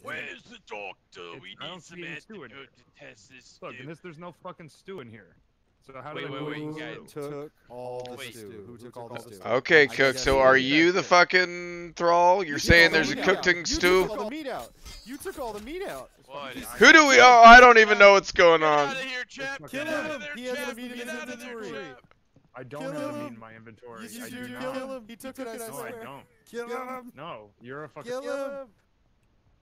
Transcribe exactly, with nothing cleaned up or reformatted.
Where's the doctor? We I need don't some see any stew in antidote here. to test this Look, stew. and this, there's no fucking stew in here. So how Wait, do wait, I wait, know guys. it's stew? took all the Wait. stew? Who took all the stew? Okay, I Cook. guess So you are did. you the fucking thrall? You're You took saying all the there's a meat cooking out. stew? You took all the meat out. You took all the meat out. What? Who do we? Oh, I don't even know what's going Get on. out of here, chap! Kill Get out him. of there, He has chap! the meat in Get his out of there, inventory. chap! I don't Kill have the him. meat in my inventory. Yes, you I do. do Kill not. him. He took it, I No, I swear. don't. Kill him. No, you're a fucking. Kill him.